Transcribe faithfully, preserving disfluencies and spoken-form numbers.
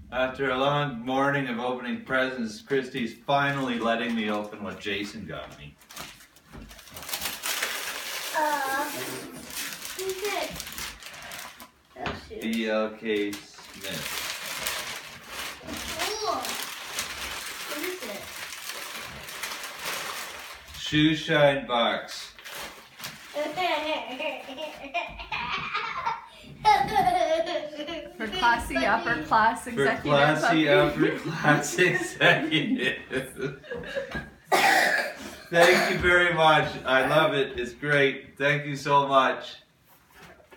After a long morning of opening presents, Christy's finally letting me open what Jason got me. Uh, who's it? B L K Smith. Oh, what is it? Shoe shine box. For classy upper class executive. For classy puppy. upper class executive. Thank you very much. I love it. It's great. Thank you so much.